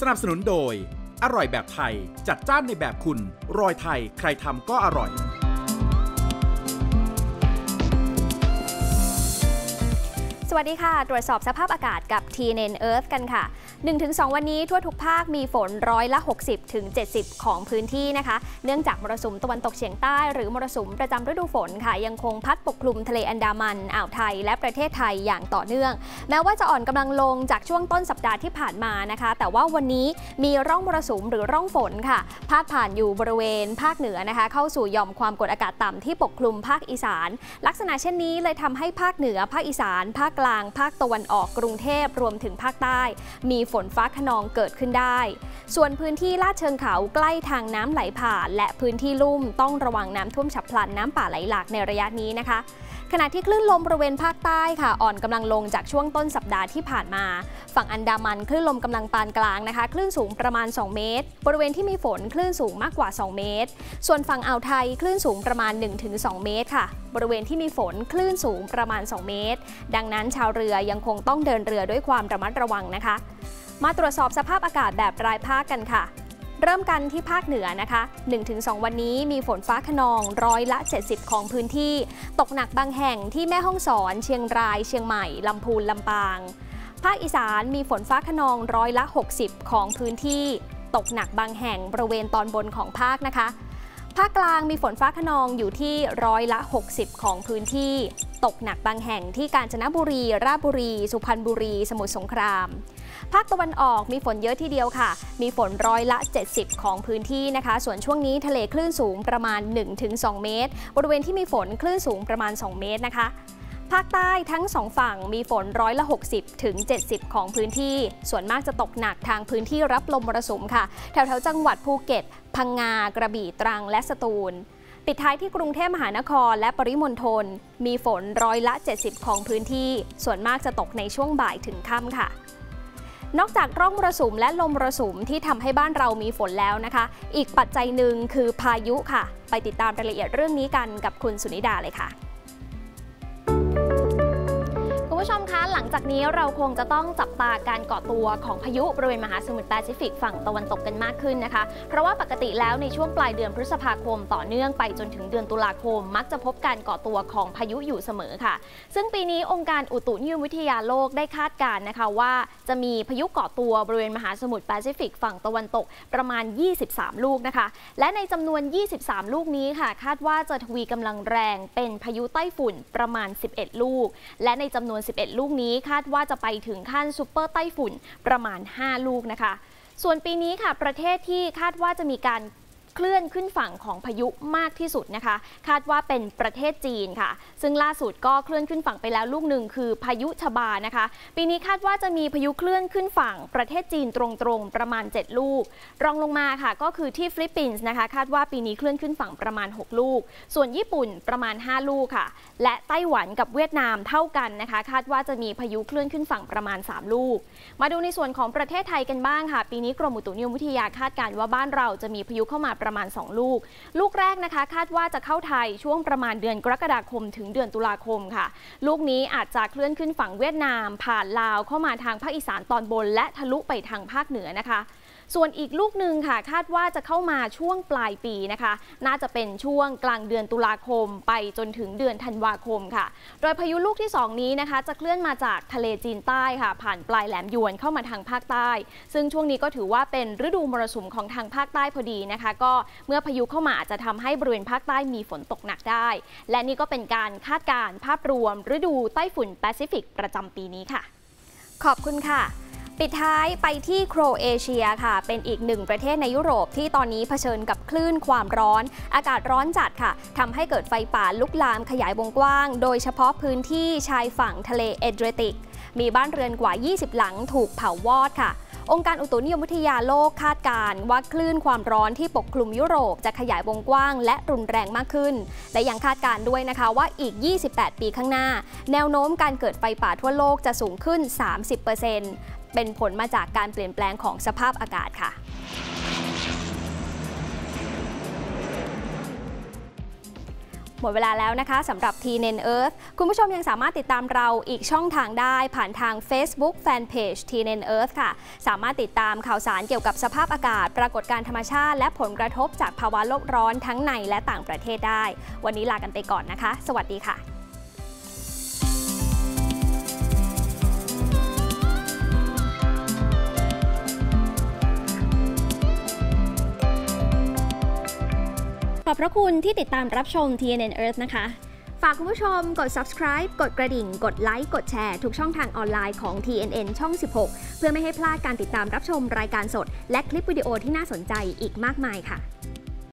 นับสนุนโดยอร่อยแบบไทยจัดจ้านในแบบคุณรอยไทยใครทำก็อร่อยสวัสดีค่ะตรวจสอบสภาพอากาศกับ TNN Earth กันค่ะ 1-2 วันนี้ทั่วทุกภาคมีฝน60-70% ของพื้นที่นะคะเนื่องจากมรสุมตะวันตกเฉียงใต้หรือมรสุมประจำฤดูฝนค่ะยังคงพัดปกคลุมทะเลอันดามันอ่าวไทยและประเทศไทยอย่างต่อเนื่องแม้ว่าจะอ่อนกำลังลงจากช่วงต้นสัปดาห์ที่ผ่านมานะคะแต่ว่าวันนี้มีร่องมรสุมหรือร่องฝนค่ะพาดผ่านอยู่บริเวณภาคเหนือนะคะเข้าสู่หย่อมความกดอากาศต่ำที่ปกคลุมภาคอีสานลักษณะเช่นนี้เลยทำให้ภาคเหนือภาคอีสานภาคกลางภาคตะวันออกกรุงเทพรวมถึงภาคใต้มีฝนฟ้าคะนองเกิดขึ้นได้ส่วนพื้นที่ลาดเชิงเขาใกล้ทางน้ำไหลผ่านและพื้นที่ลุ่มต้องระวังน้ำท่วมฉับพลันน้ำป่าไหลหลากในระยะนี้นะคะขณะที่คลื่นลมบริเวณภาคใต้ค่ะอ่อนกำลังลงจากช่วงต้นสัปดาห์ที่ผ่านมาฝั่งอันดามันคลื่นลมกำลังปานกลางนะคะคลื่นสูงประมาณ2 เมตรบริเวณที่มีฝนคลื่นสูงมากกว่า2 เมตรส่วนฝั่งอ่าวไทยคลื่นสูงประมาณ 1-2 เมตรค่ะบริเวณที่มีฝนคลื่นสูงประมาณ2 เมตรดังนั้นชาวเรือยังคงต้องเดินเรือด้วยความระมัดระวังนะคะมาตรวจสอบสภาพอากาศแบบรายภาคกันค่ะเริ่มกันที่ภาคเหนือนะคะ 1-2 วันนี้มีฝนฟ้าคะนอง70%ของพื้นที่ตกหนักบางแห่งที่แม่ฮ่องสอนเชียงรายเชียงใหม่ลำพูนลำปางภาคอีสานมีฝนฟ้าคะนอง60%ของพื้นที่ตกหนักบางแห่งบริเวณตอนบนของภาคนะคะภาคกลางมีฝนฟ้าคะนองอยู่ที่60%ของพื้นที่ตกหนักบางแห่งที่กาญจนบุรีราชบุรีสุพรรณบุรีสมุทรสงครามภาคตะวันออกมีฝนเยอะทีเดียวค่ะมีฝน70%ของพื้นที่นะคะส่วนช่วงนี้ทะเลคลื่นสูงประมาณ 1-2 เมตรบริเวณที่มีฝนคลื่นสูงประมาณ2 เมตรนะคะภาคใต้ทั้ง2ฝั่งมีฝน60-70%ของพื้นที่ส่วนมากจะตกหนักทางพื้นที่รับลมมรสุมค่ะแถวๆจังหวัดภูเก็ตพังงากระบี่ตรังและสตูลปิดท้ายที่กรุงเทพมหานครและปริมณฑลมีฝน70%ของพื้นที่ส่วนมากจะตกในช่วงบ่ายถึงค่ำค่ะนอกจากร่องมรสุมและลมมรสุมที่ทำให้บ้านเรามีฝนแล้วนะคะอีกปัจจัยหนึ่งคือพายุค่ะไปติดตามรายละเอียดเรื่องนี้กันกับคุณสุนิดาเลยค่ะคุณผู้ชมคะหลังจากนี้เราคงจะต้องจับตาการก่อตัวของพายุบริเวณมหาสมุทรแปซิฟิกฝั่งตะวันตกกันมากขึ้นนะคะเพราะว่าปกติแล้วในช่วงปลายเดือนพฤษภาคมต่อเนื่องไปจนถึงเดือนตุลาคมมักจะพบการก่อตัวของพายุอยู่เสมอค่ะซึ่งปีนี้องค์การอุตุนิยมวิทยาโลกได้คาดการณ์นะคะว่าจะมีพายุก่อตัวบริเวณมหาสมุทรแปซิฟิกฝั่งตะวันตกประมาณ23ลูกนะคะและในจำนวน23ลูกนี้ค่ะคาดว่าจะทวีกำลังแรงเป็นพายุไต้ฝุ่นประมาณ11ลูกและในจำนวน11ลูกนี้คาดว่าจะไปถึงขั้นซุปเปอร์ไต้ฝุ่นประมาณ5ลูกนะคะส่วนปีนี้ค่ะประเทศที่คาดว่าจะมีการเคลื่อนขึ้นฝั่งของพายุมากที่สุดนะคะคาดว่าเป็นประเทศจีนค่ะซึ่งล่าสุดก็เคลื่อนขึ้นฝั่งไปแล้วลูกหนึ่งคือพายุชบานะคะปีนี้คาดว่าจะมีพายุเคลื่อนขึ้นฝั่งประเทศจีนตรงๆประมาณ7ลูกรองลงมาค่ะก็คือที่ฟิลิปปินส์นะคะคาดว่าปีนี้เคลื่อนขึ้นฝั่งประมาณ6ลูกส่วนญี่ปุ่นประมาณ5ลูกค่ะและไต้หวันกับเวียดนามเท่ากันนะคะคาดว่าจะมีพายุเคลื่อนขึ้นฝั่งประมาณ3ลูกมาดูในส่วนของประเทศไทยกันบ้างค่ะปีนี้กรมอุตุนิยมวิทยาคาดการณ์ว่าบ้านเราจะมีพายุเข้ามาประมาณ2ลูกลูกแรกนะคะคาดว่าจะเข้าไทยช่วงประมาณเดือนกรกฎาคมถึงเดือนตุลาคมค่ะลูกนี้อาจจะเคลื่อนขึ้นฝั่งเวียดนามผ่านลาวเข้ามาทางภาคอีสานตอนบนและทะลุไปทางภาคเหนือนะคะส่วนอีกลูกหนึ่งค่ะคาดว่าจะเข้ามาช่วงปลายปีนะคะน่าจะเป็นช่วงกลางเดือนตุลาคมไปจนถึงเดือนธันวาคมค่ะโดยพายุลูกที่2นี้นะคะจะเคลื่อนมาจากทะเลจีนใต้ค่ะผ่านปลายแหลมยวนเข้ามาทางภาคใต้ซึ่งช่วงนี้ก็ถือว่าเป็นฤดูมรสุมของทางภาคใต้พอดีนะคะก็เมื่อพายุเข้ามาอาจจะทำให้บริเวณภาคใต้มีฝนตกหนักได้และนี่ก็เป็นการคาดการณ์ภาพรวมฤดูไต้ฝุ่นแปซิฟิกประจำปีนี้ค่ะขอบคุณค่ะปิดท้ายไปที่โครเอเชียค่ะเป็นอีกหนึ่งประเทศในยุโรปที่ตอนนี้เผชิญกับคลื่นความร้อนอากาศร้อนจัดค่ะทำให้เกิดไฟป่าลุกลามขยายวงกว้างโดยเฉพาะพื้นที่ชายฝั่งทะเลเอเดรียติกมีบ้านเรือนกว่า20หลังถูกเผาวอดค่ะองค์การอุตุนิยมวิทยาโลกคาดการณ์ว่าคลื่นความร้อนที่ปกคลุมยุโรปจะขยายวงกว้างและรุนแรงมากขึ้นและยังคาดการณ์ด้วยนะคะว่าอีก28ปีข้างหน้าแนวโน้มการเกิดไฟป่าทั่วโลกจะสูงขึ้น 30%เป็นผลมาจากการเปลี่ยนแปลงของสภาพอากาศค่ะ มหมดเวลาแล้วนะคะสำหรับ TNN Earth คุณผู้ชมยังสามารถติดตามเราอีกช่องทางได้ผ่านทาง Facebook Fanpage TNN Earth ค่ะสามารถติดตามข่าวสารเกี่ยวกับสภาพอากาศปรากฏการณ์ธรรมชาติและผลกระทบจากภาวะโลกร้อนทั้งในและต่างประเทศได้วันนี้ลากันไปก่อนนะคะสวัสดีค่ะขอบพระคุณที่ติดตามรับชม TNN Earth นะคะฝากคุณผู้ชมกด subscribe กดกระดิ่งกดไลค์กดแชร์ทุกช่องทางออนไลน์ของ TNN ช่อง 16 เพื่อไม่ให้พลาดการติดตามรับชมรายการสดและคลิปวิดีโอที่น่าสนใจอีกมากมายค่ะ